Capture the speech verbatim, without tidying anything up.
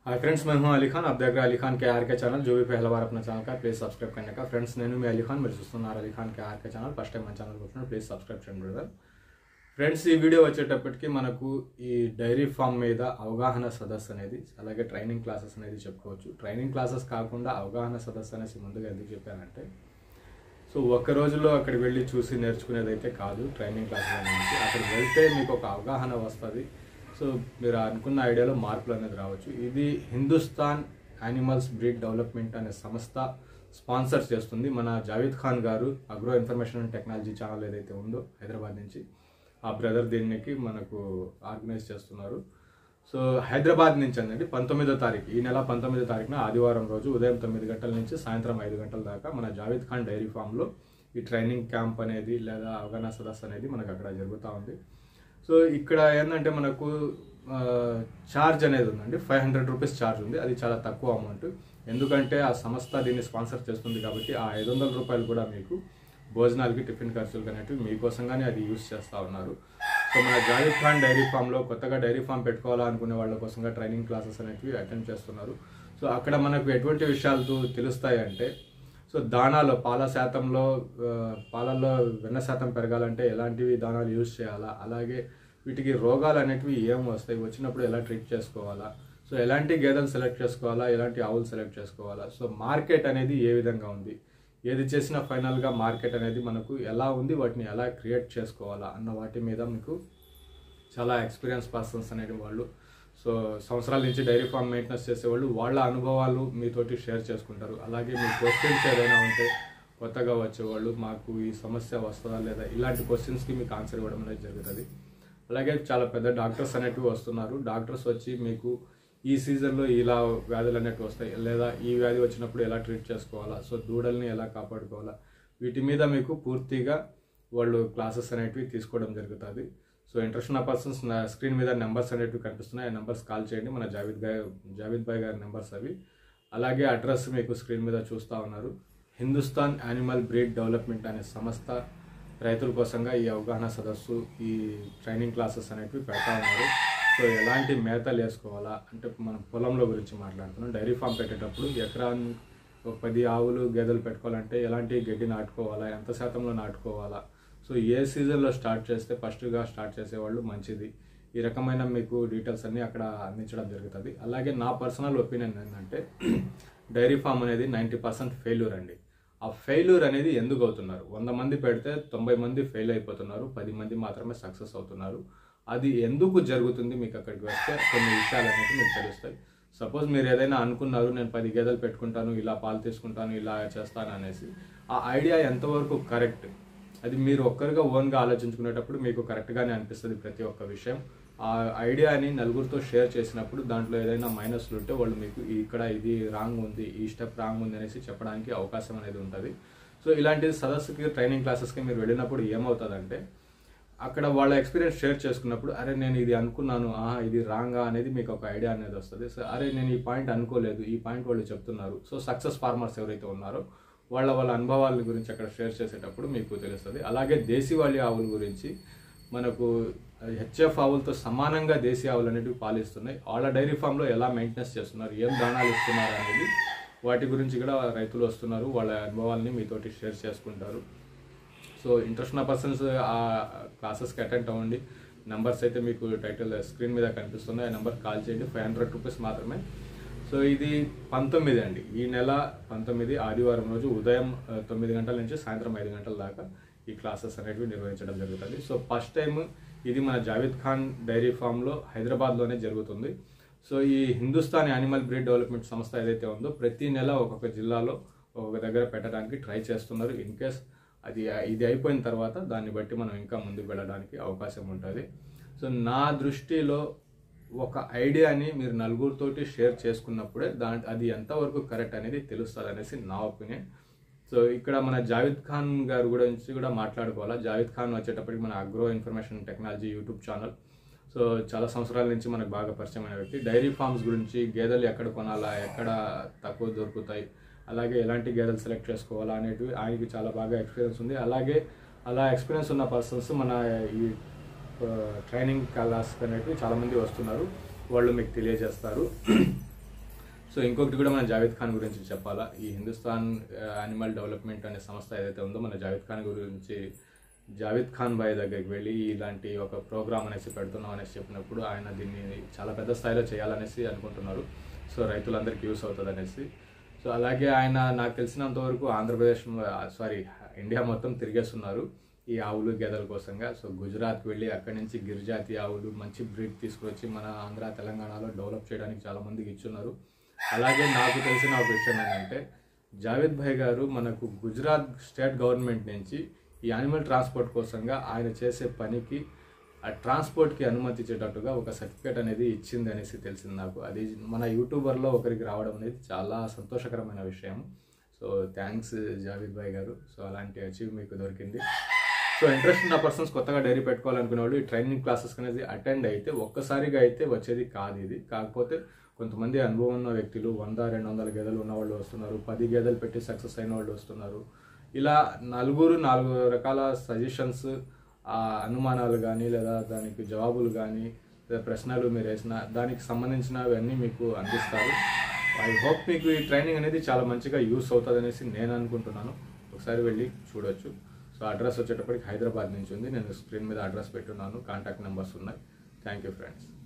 Hi friends, मैं हूं अली खान। आप देख रहे हैं अली खान के आर के चैनल। जो भी पहला बार अपना ఛానల్ का प्लीज सब्सक्राइब करने का। ఫ్రెండ్స్, నేను మీ అలీ ఖాన్, మీరు చూస్తున్నారు Ali Khan K R K channel. First time మన ఛానల్ వచ్చినప్పుడు ప్లీజ్ సబ్స్క్రైబ్ చేయండి బ్రదర్। ఫ్రెండ్స్, ఈ వీడియో వచ్చేటప్పటికి మనకు ఈ డైరీ ఫామ్ మీద అవగాహన సదస్సు అనేది, అలాగే ట్రైనింగ్ క్లాసెస్ అనేది చెప్పుకోవచ్చు। ట్రైనింగ్ క్లాసెస్ కాకుండా అవగాహన సదస్సు అనేసి ముందుగా ఎందుకు చెప్పానంటే, సో ఒక్క రోజులో అక్కడికి వెళ్ళి చూసి నేర్చుకునేది అయితే కాదు। ట్రైనింగ్ క్లాసెస్ అనేది అక్కడికి వెళ్తే మీకు ఒక అవగాహన వస్తుంది। సో మీరు అనుకున్న ఐడియాలో మార్పులు అనేది రావచ్చు। ఇది హిందుస్థాన్ యానిమల్స్ బ్రీడ్ డెవలప్మెంట్ అనే సంస్థ స్పాన్సర్ చేస్తుంది। మన Javed Khan garu agro information and technology channel ఏదైతే ఉందో హైదరాబాద్ నుంచి, ఆ బ్రదర్ దీనికి మనకు ఆర్గనైజ్ చేస్తున్నారు। సో హైదరాబాద్ నుంచి అండి పంతొమ్మిదో తారీఖు ఈ నెల పంతొమ్మిదో తారీఖున ఆదివారం రోజు ఉదయం తొమ్మిది గంటల నుంచి సాయంత్రం ఐదు గంటల దాకా మన జావేద్ ఖాన్ డైరీ ఫామ్లో ఈ ట్రైనింగ్ క్యాంప్ అనేది లేదా అవగాహన సదస్సు అనేది మనకు అక్కడ జరుగుతూ ఉంది। సో ఇక్కడ ఏంటంటే మనకు ఛార్జ్ అనేది ఉందండి, ఫైవ్ హండ్రెడ్ రూపీస్ ఛార్జ్ ఉంది। అది చాలా తక్కువ అమౌంట్, ఎందుకంటే ఆ సంస్థ దీన్ని స్పాన్సర్ చేస్తుంది కాబట్టి ఆ ఐదు వందల రూపాయలు కూడా మీకు భోజనాలకి, టిఫిన్ ఖర్చులు అనేవి మీకోసంగానే అది యూజ్ చేస్తూ ఉన్నారు। సో మన జావేద్ ఖాన్ డైరీ ఫామ్లో కొత్తగా డైరీ ఫామ్ పెట్టుకోవాలనుకునే వాళ్ళ కోసంగా ట్రైనింగ్ క్లాసెస్ అనేవి అటెండ్ చేస్తున్నారు। సో అక్కడ మనకు ఎటువంటి విషయాలు తెలుస్తాయి అంటే, సో దానాలో పాల శాతంలో పాలల్లో వెన్న శాతం పెరగాలంటే ఎలాంటివి దానాలు యూజ్ చేయాలా, అలాగే వీటికి రోగాలు అనేటివి ఏం వస్తాయి, వచ్చినప్పుడు ఎలా ట్రీట్ చేసుకోవాలా, సో ఎలాంటి గేదెలు సెలెక్ట్ చేసుకోవాలా, ఎలాంటి ఆవులు సెలెక్ట్ చేసుకోవాలా, సో మార్కెట్ అనేది ఏ విధంగా ఉంది, ఏది చేసినా ఫైనల్గా మార్కెట్ అనేది మనకు ఎలా ఉంది, వాటిని ఎలా క్రియేట్ చేసుకోవాలా అన్న వాటి మీద మీకు చాలా ఎక్స్పీరియన్స్ పర్సన్స్ అనేవి వాళ్ళు, సో సంవత్సరాల నుంచి డైరీ ఫామ్ మెయింటెనెన్స్ చేసేవాళ్ళు వాళ్ళ అనుభవాలు మీతోటి షేర్ చేసుకుంటారు। అలాగే మీ క్వశ్చన్స్ ఏదైనా ఉంటే కొత్తగా వచ్చేవాళ్ళు, మాకు ఈ సమస్య వస్తుందా లేదా, ఇలాంటి క్వశ్చన్స్కి మీకు ఆన్సర్ ఇవ్వడం అనేది జరుగుతుంది। అలాగే చాలా పెద్ద డాక్టర్స్ అనేటివి వస్తున్నారు। డాక్టర్స్ వచ్చి మీకు ఈ సీజన్లో ఇలా వ్యాధులు అనేటివి వస్తాయి, లేదా ఈ వ్యాధి వచ్చినప్పుడు ఎలా ట్రీట్ చేసుకోవాలా, సో దూడల్ని ఎలా కాపాడుకోవాలా, వీటి మీద మీకు పూర్తిగా వాళ్ళు క్లాసెస్ అనేటివి తీసుకోవడం జరుగుతుంది। సో ఇంట్రెస్ట్ ఉన్న పర్సన్స్ నా స్క్రీన్ మీద నెంబర్స్ అనేటివి కనిపిస్తున్నాయి, ఆ నెంబర్స్ కాల్ చేయండి। మన జావేద్ గారి జావేద్ భాయ్ గారి నెంబర్స్ అవి। అలాగే అడ్రస్ మీకు స్క్రీన్ మీద చూస్తూ ఉన్నారు। హిందుస్థాన్ యానిమల్ బ్రీడ్ డెవలప్మెంట్ అనే సంస్థ రైతుల కోసంగా ఈ అవగాహన సదస్సు, ఈ ట్రైనింగ్ క్లాసెస్ అనేటివి పెడతా ఉన్నారు। సో ఎలాంటి మేతలు వేసుకోవాలా అంటే, మనం పొలంలో గురించి మాట్లాడుతున్నాం। డైరీ ఫామ్ పెట్టేటప్పుడు ఎకరాన్ని ఒక పది ఆవులు గేదెలు పెట్టుకోవాలంటే ఎలాంటి గడ్డి నాటుకోవాలా, ఎంత శాతంలో నాటుకోవాలా, సో ఏ సీజన్లో స్టార్ట్ చేస్తే ఫస్ట్గా స్టార్ట్ చేసేవాళ్ళు మంచిది, ఈ రకమైన మీకు డీటెయిల్స్ అన్నీ అక్కడ అందించడం జరుగుతుంది। అలాగే నా పర్సనల్ ఒపీనియన్ ఏంటంటే, డైరీ ఫామ్ అనేది నైంటీ పర్సెంట్ ఫెయిల్యూర్ అండి। ఆ ఫెయిల్యూర్ అనేది ఎందుకు అవుతున్నారు, వంద మంది పెడితే తొంభై మంది ఫెయిల్ అయిపోతున్నారు, పది మంది మాత్రమే సక్సెస్ అవుతున్నారు। అది ఎందుకు జరుగుతుంది మీకు అక్కడికి వస్తే కొన్ని విషయాలు అనేవి మీకు తెలుస్తాయి। సపోజ్ మీరు ఏదైనా అనుకున్నారు, నేను పది గేదెలు పెట్టుకుంటాను, ఇలా పాలు తీసుకుంటాను, ఇలా చేస్తాను అనేసి, ఆ ఐడియా ఎంతవరకు కరెక్ట్, అది మీరు ఒక్కరిగా ఓన్గా ఆలోచించుకునేటప్పుడు మీకు కరెక్ట్గానే అనిపిస్తుంది ప్రతి ఒక్క విషయం। ఆ ఐడియాని నలుగురితో షేర్ చేసినప్పుడు దాంట్లో ఏదైనా మైనస్లు ఉంటే వాళ్ళు మీకు ఇక్కడ ఇది రాంగ్ ఉంది, ఈ స్టెప్ రాంగ్ ఉంది అనేసి చెప్పడానికి అవకాశం అనేది ఉంటుంది। సో ఇలాంటి సదస్సుకి, ట్రైనింగ్ క్లాసెస్కి మీరు వెళ్ళినప్పుడు ఏమవుతుందంటే, అక్కడ వాళ్ళ ఎక్స్పీరియన్స్ షేర్ చేసుకున్నప్పుడు, అరే నేను ఇది అనుకున్నాను, ఆహా ఇది రాంగా అనేది మీకు ఒక ఐడియా అనేది వస్తుంది। సో అరే నేను ఈ పాయింట్ అనుకోలేదు, ఈ పాయింట్ వాళ్ళు చెప్తున్నారు। సో సక్సెస్ ఫార్మర్స్ ఎవరైతే ఉన్నారో వాళ్ళ వాళ్ళ అనుభవాల గురించి అక్కడ షేర్ చేసేటప్పుడు మీకు తెలుస్తుంది। అలాగే దేశీవాళీ ఆవుల గురించి, మనకు హెచ్ఎఫ్ ఆవులతో సమానంగా దేశీ ఆవులు అనేటివి పాలిస్తున్నాయి, వాళ్ళ డైరీ ఫామ్లో ఎలా మెయింటెనెన్స్ చేస్తున్నారు, ఏం దానాలు ఇస్తున్నారు అనేది వాటి గురించి కూడా రైతులు వస్తున్నారు, వాళ్ళ అనుభవాలని మీతోటి షేర్ చేసుకుంటారు। సో ఇంట్రెస్ట్ ఉన్న పర్సన్స్ ఆ క్లాసెస్కి అటెండ్ అవ్వండి। నెంబర్స్ అయితే మీకు టైటిల్ స్క్రీన్ మీద కనిపిస్తున్నాయి, ఆ నెంబర్ కాల్ చేయండి, ఫైవ్ హండ్రెడ్ రూపీస్ మాత్రమే। సో ఇది పంతొమ్మిది అండి, ఈ నెల పంతొమ్మిది ఆదివారం రోజు ఉదయం తొమ్మిది గంటల నుంచి సాయంత్రం ఐదు గంటల దాకా ఈ క్లాసెస్ అనేవి నిర్వహించడం జరుగుతుంది। సో ఫస్ట్ టైం ఇది మన జావేద్ ఖాన్ డైరీ ఫామ్లో హైదరాబాద్లోనే జరుగుతుంది। సో ఈ హిందుస్థాన్ యానిమల్ బ్రీడ్ డెవలప్మెంట్ సంస్థ ఏదైతే ఉందో ప్రతి నెల ఒక్కొక్క జిల్లాలో ఒక్కొక్క దగ్గర పెట్టడానికి ట్రై చేస్తున్నారు। ఇన్ కేస్ అది ఇది అయిపోయిన తర్వాత దాన్ని బట్టి మనం ఇంకా ముందుకు వెళ్ళడానికి అవకాశం ఉంటుంది। సో నా దృష్టిలో ఒక ఐడియాని మీరు నలుగురితోటి షేర్ చేసుకున్నప్పుడే దాని అది ఎంతవరకు కరెక్ట్ అనేది తెలుస్తుంది అనేసి నా ఒపీనియన్। సో ఇక్కడ మన జావేద్ ఖాన్ గారు గురించి కూడా మాట్లాడుకోవాలా। జావేద్ ఖాన్ వచ్చేటప్పటికి మన agro information technology YouTube channel, so చాలా సంవత్సరాల నుంచి మనకు బాగా పరిచయమైన వ్యక్తి। డైరీ ఫార్మ్స్ గురించి, గేదెలు ఎక్కడ కొనాలా, ఎక్కడ తక్కువ దొరుకుతాయి, అలాగే ఎలాంటి గేదెలు సెలెక్ట్ చేసుకోవాలా అనేటివి ఆయనకి చాలా బాగా ఎక్స్పీరియన్స్ ఉంది। అలాగే అలా ఎక్స్పీరియన్స్ ఉన్న పర్సన్స్ మన ఈ ట్రైనింగ్ క్లాస్ అనేటివి చాలామంది వస్తున్నారు, వాళ్ళు మీకు తెలియజేస్తారు। సో ఇంకొకటి కూడా మన జావేద్ ఖాన్ గురించి చెప్పాలా. ఈ హిందుస్థాన్ యానిమల్ డెవలప్మెంట్ అనే సంస్థ ఏదైతే ఉందో మన జావేద్ ఖాన్ గురించి జావేద్ ఖాన్ భాయ్ దగ్గరికి వెళ్ళి ఇలాంటి ఒక ప్రోగ్రామ్ అనేసి పెడుతున్నాం అనేసి చెప్పినప్పుడు ఆయన దీన్ని చాలా పెద్ద స్థాయిలో చేయాలనేసి అనుకుంటున్నారు. సో రైతులందరికీ యూస్ అవుతుంది అనేసి. సో అలాగే ఆయన నాకు తెలిసినంత వరకు ఆంధ్రప్రదేశ్ సారీ ఇండియా మొత్తం తిరిగేస్తున్నారు ఈ ఆవులు గేదెల కోసంగా. సో గుజరాత్కి వెళ్ళి అక్కడి నుంచి గిరిజాతి ఆవులు మంచి బ్రీడ్ తీసుకొచ్చి మన ఆంధ్ర తెలంగాణలో డెవలప్ చేయడానికి చాలామందికి ఇచ్చున్నారు. అలాగే నాకు తెలిసిన ఒక విషయం ఏంటంటే జావేద్ భాయ్ గారు మనకు గుజరాత్ స్టేట్ గవర్నమెంట్ నుంచి ఈ యానిమల్ ట్రాన్స్పోర్ట్ కోసంగా ఆయన చేసే పనికి ఆ ట్రాన్స్పోర్ట్కి అనుమతి ఇచ్చేటట్టుగా ఒక సర్టిఫికేట్ అనేది ఇచ్చింది అనేసి తెలిసింది నాకు. అది మన యూట్యూబర్లో ఒకరికి రావడం అనేది చాలా సంతోషకరమైన విషయం. సో థ్యాంక్స్ జావేద్ భాయ్ గారు. సో అలాంటి అచీవ్ మీకు దొరికింది. సో ఇంట్రెస్ట్ ఉన్న పర్సన్స్ కొత్తగా డైరీ పెట్టుకోవాలనుకునే వాళ్ళు ఈ ట్రైనింగ్ క్లాసెస్ అనేది అటెండ్ అయితే ఒక్కసారిగా అయితే వచ్చేది కాదు ఇది. కాకపోతే కొంతమంది అనుభవం ఉన్న వ్యక్తులు వంద రెండు వందల గేదెలు ఉన్న వాళ్ళు వస్తున్నారు, పది గేదెలు పెట్టి సక్సెస్ అయిన వాళ్ళు వస్తున్నారు. ఇలా నలుగురు నాలుగు రకాల సజెషన్స్, అనుమానాలు కానీ లేదా దానికి జవాబులు కానీ లేదా ప్రశ్నలు మీరు వేసిన దానికి సంబంధించినవన్నీ మీకు అందిస్తారు. ఐ హోప్ మీకు ఈ ట్రైనింగ్ అనేది చాలా మంచిగా యూస్ అవుతుంది అనేసి నేను అనుకుంటున్నాను. ఒకసారి వెళ్ళి చూడొచ్చు. సో అడ్రస్ వచ్చేటప్పటికి హైదరాబాద్ నుంచి ఉంది. నేను స్క్రీన్ మీద అడ్రస్ పెట్టున్నాను, కాంటాక్ట్ నెంబర్స్ ఉన్నాయి. Thank you friends.